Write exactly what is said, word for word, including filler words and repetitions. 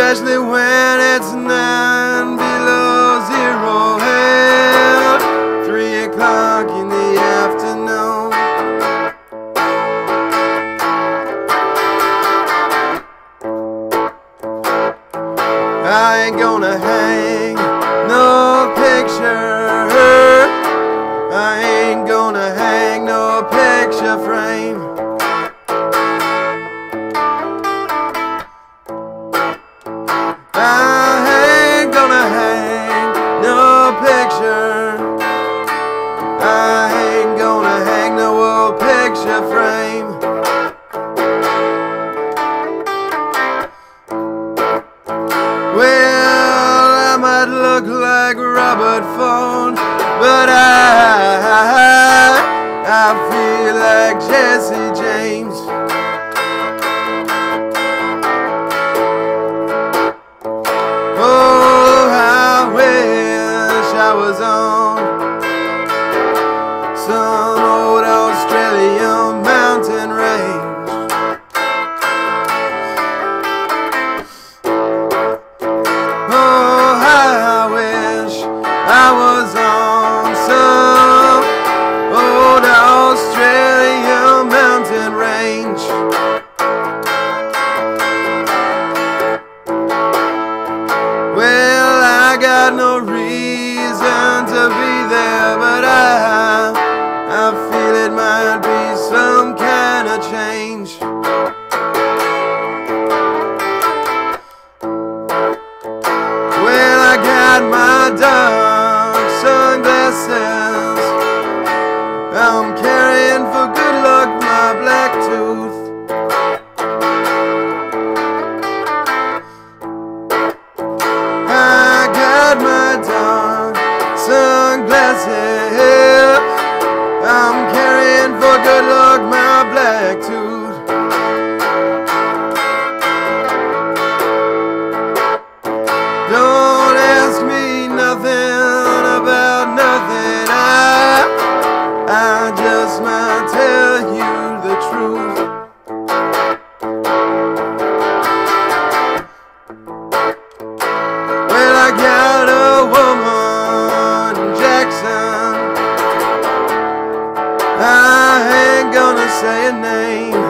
especially when it's nine below zero and three o'clock in the afternoon. I ain't gonna hang no picture, I ain't gonna hang no picture frame. I ain't gonna hang no picture, I ain't gonna hang no old picture frame. Well, I might look like Robert Ford, but I, I feel like Jesse James. Oh, I wish I was on some old Australian mountain range. Oh, I wish I was on some old Australian mountain range. Well, I got no reason to be there, but I, I feel it might be some kind of change. Well, I got my dark sunglasses, I'm carrying for good luck my black tooth. I got my dark sunglasses, I'm carrying for good luck my black tooth. Don't ask me nothing about nothing, I, I just might tell you the truth. Well, I got a woman in Jackson, I ain't gonna say a name.